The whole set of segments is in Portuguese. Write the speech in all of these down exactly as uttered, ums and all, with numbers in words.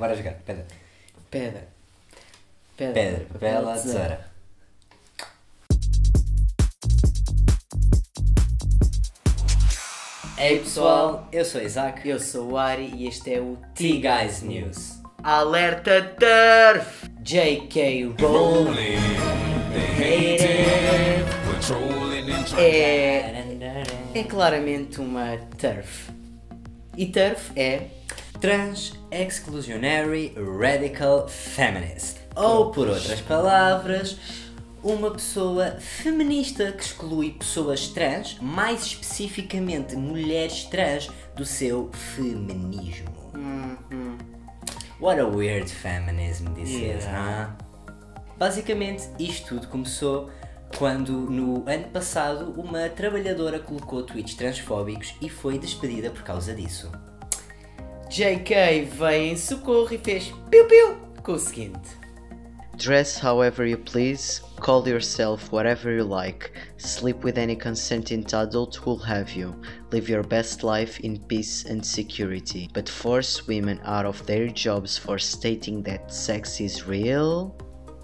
bora jogar. Pedra. Pedra. Pedra. Pedra, papel, tesoura. Ei pessoal, eu sou Isaac. Eu sou o Ari e este é o T-Guys News. Alerta Turf! J K Rowling é, é claramente uma Turf. E Turf é Trans Exclusionary Radical Feminist. Ou, por outras palavras, uma pessoa feminista que exclui pessoas trans, mais especificamente mulheres trans, do seu feminismo. Uhum. What a weird feminism this Yeah. is, huh? Basicamente, isto tudo começou quando, no ano passado, uma trabalhadora colocou tweets transfóbicos e foi despedida por causa disso. J K veio em socorro e fez piu-piu com o seguinte: Dress however you please, call yourself whatever you like, sleep with any consenting adult who'll have you, live your best life in peace and security, but force women out of their jobs for stating that sex is real?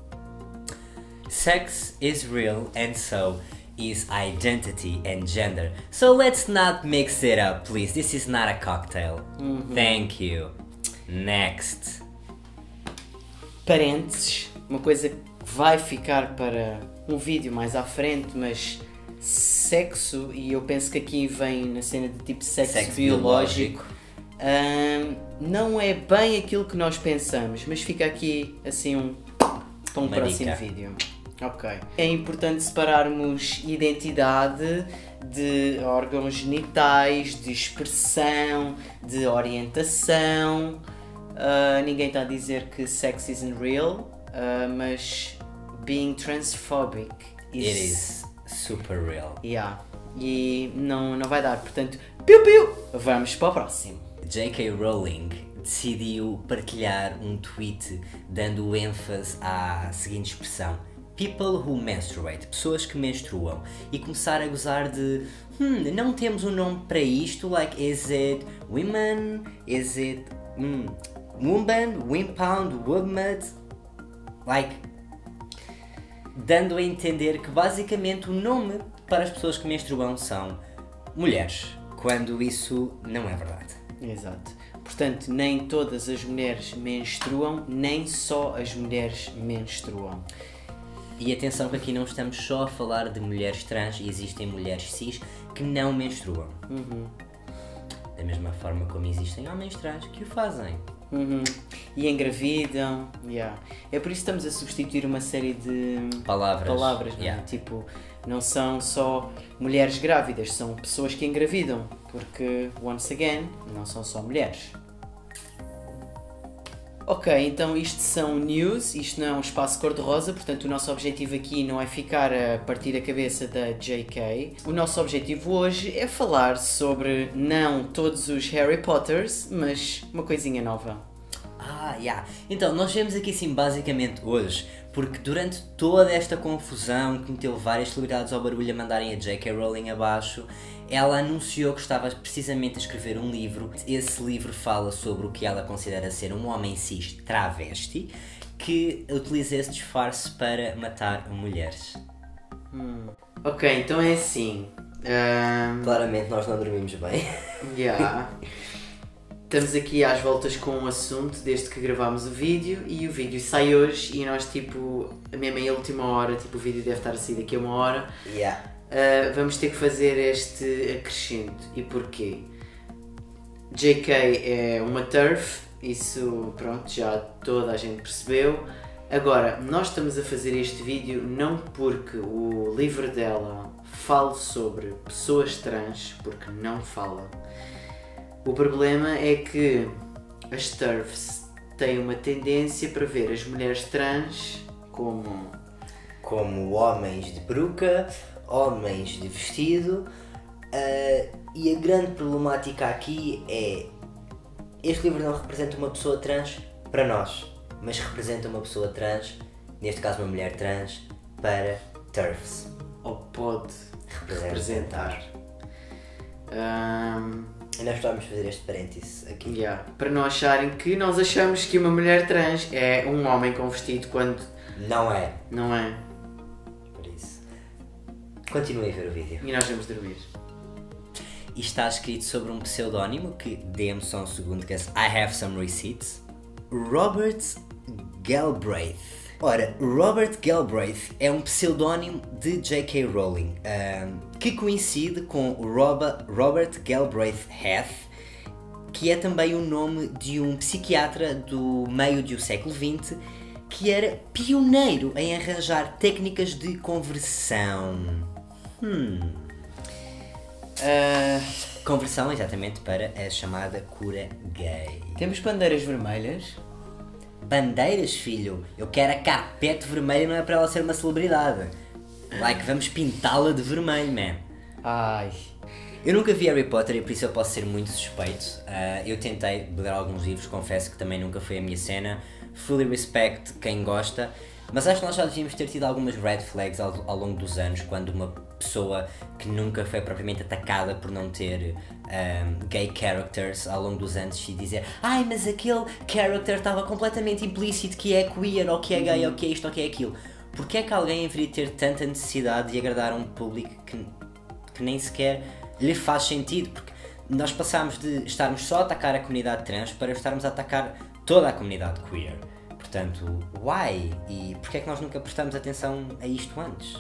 Sex is real and so is identity and gender. So let's not mix it up, please. This is not a cocktail. Thank you. Next. Parênteses, uma coisa que vai ficar para um vídeo mais à frente, mas sexo, e eu penso que aqui vem na cena de tipo sexo, Sexo biológico, hum, não é bem aquilo que nós pensamos, mas fica aqui assim um para um Uma próximo dica. vídeo. Ok. É importante separarmos identidade de órgãos genitais, de expressão, de orientação. Uh, ninguém está a dizer que sex isn't real, uh, mas being transphobic is... It is super real. Yeah. E não, não vai dar, portanto, piu piu! Vamos para o próximo. J K Rowling decidiu partilhar um tweet dando ênfase à seguinte expressão: People who menstruate, pessoas que menstruam, e começar a gozar de hum, não temos um nome para isto, like is it women, is it hum, woman, wimpound, woman, like dando a entender que basicamente o nome para as pessoas que menstruam são mulheres, quando isso não é verdade. Exato. Portanto, nem todas as mulheres menstruam, nem só as mulheres menstruam. E atenção que aqui não estamos só a falar de mulheres trans, existem mulheres cis que não menstruam. Uhum. Da mesma forma como existem homens trans que o fazem. Uhum. E engravidam. Yeah. É por isso que estamos a substituir uma série de Palavras. palavras, não é? Yeah. Tipo, não são só mulheres grávidas, são pessoas que engravidam, porque, once again, não são só mulheres. Ok, então isto são news, isto não é um espaço cor-de-rosa, portanto o nosso objetivo aqui não é ficar a partir a cabeça da J K. O nosso objetivo hoje é falar sobre não todos os Harry Potters, mas uma coisinha nova. Ah, yeah. Então, nós vemos aqui sim basicamente hoje, porque durante toda esta confusão que meteu várias celebridades ao barulho a mandarem a J K Rowling abaixo, ela anunciou que estava precisamente a escrever um livro. Esse livro fala sobre o que ela considera ser um homem cis travesti que utiliza esse disfarce para matar mulheres. Hum. Ok, então é assim. Um... Claramente nós não dormimos bem. Yeah. Estamos aqui às voltas com um assunto desde que gravámos o vídeo e o vídeo sai hoje e nós tipo, mesmo em última hora, tipo o vídeo deve estar a sair daqui a uma hora, Yeah. uh, vamos ter que fazer este acrescento. E porquê? J K é uma TERF, isso pronto, já toda a gente percebeu. Agora, nós estamos a fazer este vídeo não porque o livro dela fale sobre pessoas trans, porque não fala. O problema é que as TERFs têm uma tendência para ver as mulheres trans como... como homens de peruca, homens de vestido, uh, e a grande problemática aqui é: este livro não representa uma pessoa trans para nós, mas representa uma pessoa trans, neste caso uma mulher trans, para TERFs. ou pode Representar. representar. Ahm, E nós estávamos a fazer este parênteses aqui. Yeah. Para não acharem que nós achamos que uma mulher trans é um homem com vestido quando Não é. não é. Por isso. Continue a ver o vídeo. E nós vamos dormir. E está escrito sobre um pseudónimo que, dê-me só um segundo, que é I have some receipts. Robert Galbraith. Ora, Robert Galbraith é um pseudónimo de J K. Rowling, um, que coincide com Robert, Robert Galbraith Heath, que é também o nome de um psiquiatra do meio do século vinte, que era pioneiro em arranjar técnicas de conversão. Hum... Uh, Conversão exatamente para a chamada cura gay. temos bandeiras vermelhas. Bandeiras, filho, eu quero a carpete vermelha, não é para ela ser uma celebridade. Like, vamos pintá-la de vermelho, man. Ai. Eu nunca vi Harry Potter e por isso eu posso ser muito suspeito. Uh, eu tentei ler alguns livros, confesso que também nunca foi a minha cena. Fully respect quem gosta, mas acho que nós já devíamos ter tido algumas red flags ao, ao longo dos anos, quando uma pessoa que nunca foi propriamente atacada por não ter um, gay characters ao longo dos anos e dizer ai, mas aquele character estava completamente implícito que é queer, ou que é gay, ou que é isto, ou que é aquilo. Porquê é que alguém deveria ter tanta necessidade de agradar a um público que, que nem sequer lhe faz sentido? Porque nós passámos de estarmos só a atacar a comunidade trans para estarmos a atacar toda a comunidade queer. Portanto, why? E porquê é que nós nunca prestamos atenção a isto antes?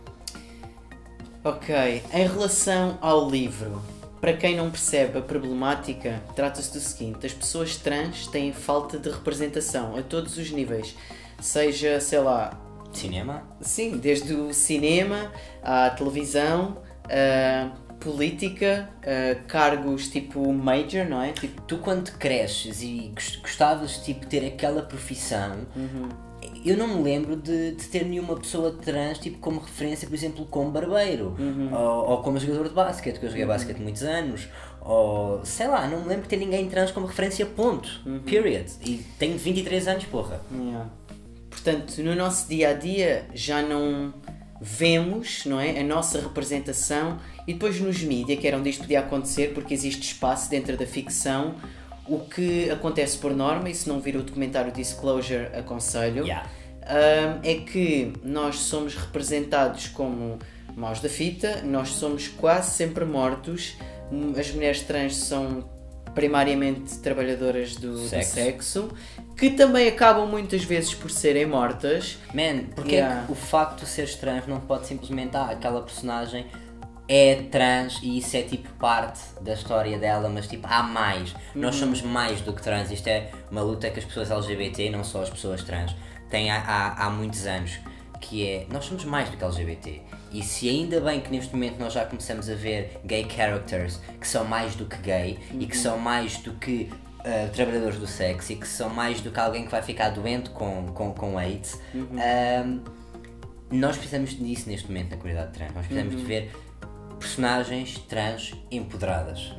Ok, em relação ao livro, para quem não percebe a problemática, trata-se do seguinte: as pessoas trans têm falta de representação a todos os níveis, seja, sei lá, Cinema? sim, desde o cinema, à televisão, a política, a cargos tipo major, não é? Tipo, Tu quando cresces e gos- gostavas tipo, de ter aquela profissão, eu não me lembro de, de ter nenhuma pessoa trans tipo, como referência, por exemplo, como barbeiro, ou, ou como jogador de basquete, que eu joguei basquete muitos anos, ou sei lá, não me lembro de ter ninguém trans como referência, ponto, period. E tenho vinte e três anos, porra. yeah. Portanto, no nosso dia a dia já não vemos, não é, a nossa representação, e depois nos mídia, que era onde isto podia acontecer, porque existe espaço dentro da ficção. O que acontece por norma, e se não vir o documentário Disclosure, aconselho, Yeah. hum, é que nós somos representados como maus da fita, nós somos quase sempre mortos. As mulheres trans são primariamente trabalhadoras do do Sexo. sexo, que também acabam muitas vezes por serem mortas. Man, porque Yeah. é que o facto de seres trans não pode simplesmente, ah, aquela personagem é trans e isso é tipo parte da história dela, mas tipo, há mais. Nós somos mais do que trans. Isto é uma luta que as pessoas L G B T, não só as pessoas trans, têm há, há, há muitos anos, que é, nós somos mais do que L G B T. E se ainda bem que neste momento nós já começamos a ver gay characters que são mais do que gay e que são mais do que uh, trabalhadores do sexo e que são mais do que alguém que vai ficar doente com, com, com AIDS, um, nós precisamos disso neste momento na comunidade trans. Nós precisamos de ver personagens trans empoderadas.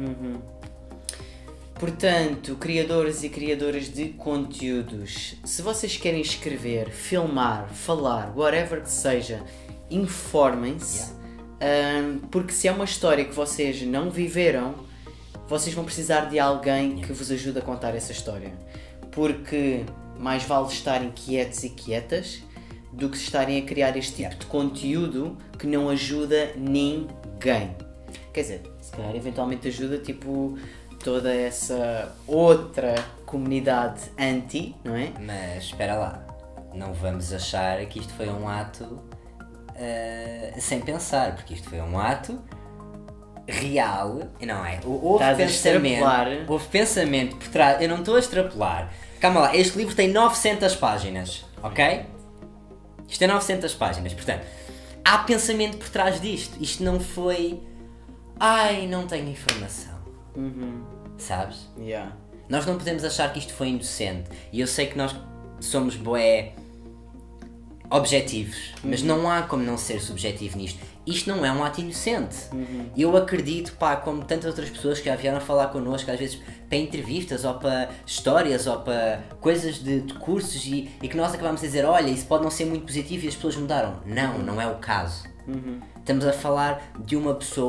Portanto, criadores e criadoras de conteúdos, se vocês querem escrever, filmar, falar, whatever que seja, informem-se, hum, porque se é uma história que vocês não viveram, vocês vão precisar de alguém que vos ajude a contar essa história. Porque mais vale estarem quietos e quietas do que estarem a criar este tipo Yeah. de conteúdo que não ajuda ninguém. Quer dizer, se calhar eventualmente ajuda tipo toda essa outra comunidade anti, não é? Mas espera lá, não vamos achar que isto foi um ato uh, sem pensar, porque isto foi um ato real, não é? Houve Estás a pensamento, extrapolar. houve pensamento por trás. Eu não estou a extrapolar. Calma lá, este livro tem novecentas páginas, ok? Isto tem novecentas páginas, portanto, há pensamento por trás disto. Isto não foi, ai, não tenho informação. Sabes? Yeah. Nós não podemos achar que isto foi inocente. E eu sei que nós somos bué objetivos, mas não há como não ser subjetivo nisto. Isto não é um ato inocente. E eu acredito, pá, como tantas outras pessoas que já vieram falar connosco, às vezes para entrevistas ou para histórias ou para coisas de, de cursos e, e que nós acabamos a dizer, olha, isso pode não ser muito positivo e as pessoas mudaram. Não, não é o caso. Estamos a falar de uma pessoa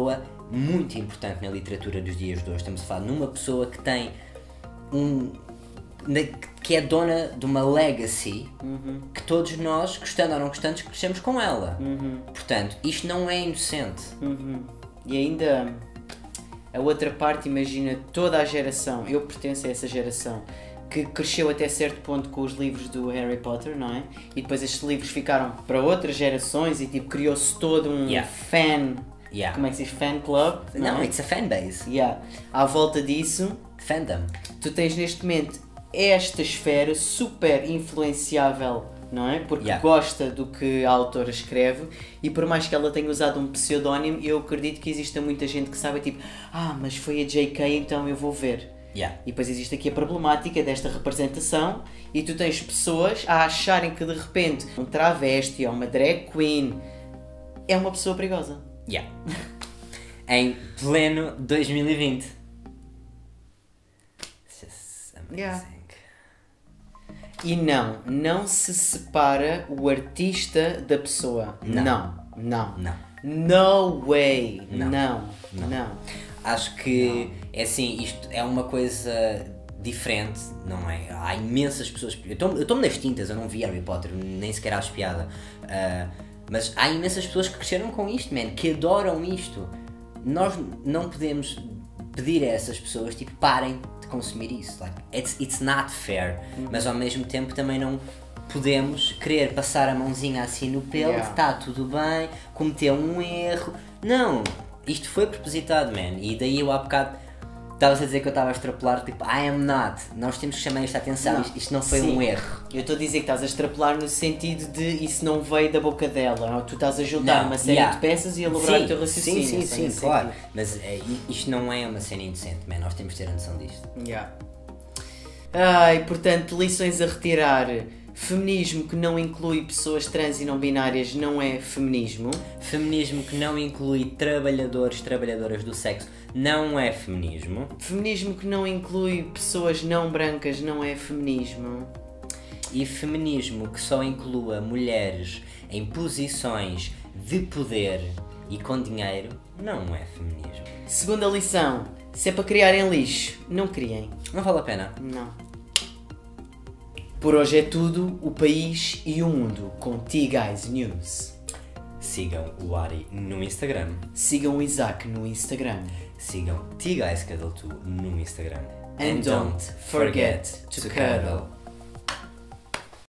muito importante na literatura dos dias de hoje. Estamos a falar numa pessoa que tem um... que é dona de uma legacy Uhum. que todos nós, gostando ou não gostando, crescemos com ela. Uhum. Portanto, isto não é inocente. Uhum. E ainda a outra parte, imagina toda a geração, eu pertenço a essa geração, que cresceu até certo ponto com os livros do Harry Potter, não é? E depois estes livros ficaram para outras gerações e tipo criou-se todo um Yeah. fan, Yeah. como é que se diz? Fan club? Não, é? it's a fanbase. Yeah. À volta disso, Fandom. tu tens neste momento esta esfera super influenciável, não é? Porque Yeah. gosta do que a autora escreve e por mais que ela tenha usado um pseudónimo, eu acredito que exista muita gente que sabe tipo, ah, mas foi a J K, então eu vou ver. Yeah. E depois existe aqui a problemática desta representação e tu tens pessoas a acharem que de repente um travesti ou uma drag queen é uma pessoa perigosa. Yeah. Em pleno dois mil e vinte. Just amazing. Yeah. E não, não se separa o artista da pessoa. Não. Não, não. Não. No way. Não. Não, Não. não. Acho que é assim, isto é uma coisa diferente, não é? Há imensas pessoas. Eu estou-me nas tintas, eu não vi Harry Potter, nem sequer acho piada. Uh, mas há imensas pessoas que cresceram com isto, man, que adoram isto. Nós não podemos pedir a essas pessoas, tipo, parem de consumir isso. Like, it's, it's not fair. Uhum. Mas ao mesmo tempo também não podemos querer passar a mãozinha assim no pelo, Yeah. está tudo bem, cometeu um erro. Não! Isto foi propositado, man. E daí eu há bocado estavas a dizer que eu estava a extrapolar, tipo, I am not. Nós temos que chamar esta atenção, Não. isto, isto não foi Sim. um erro. Eu estou a dizer que estás a extrapolar no sentido de isso não veio da boca dela. Ou tu estás a juntar Não, uma série yeah. de peças e elaborar Sim, o teu raciocínio. Sim, sim, só sim, nesse claro. sentido. Mas é, isto não é uma cena indecente, man. Nós temos de ter a noção disto. Yeah. Ai, portanto, lições a retirar. Feminismo que não inclui pessoas trans e não binárias não é feminismo. Feminismo que não inclui trabalhadores, trabalhadoras do sexo, não é feminismo. Feminismo que não inclui pessoas não brancas não é feminismo. E feminismo que só inclua mulheres em posições de poder e com dinheiro, não é feminismo. Segunda lição. Se é para criarem lixo, não criem. Não vale a pena. Não. Por hoje é tudo, o país e o mundo com T-Guys News. Sigam o Ari no Instagram. Sigam o Isaac no Instagram. Sigam T Guys Cuddle two no Instagram. And don't forget to cuddle.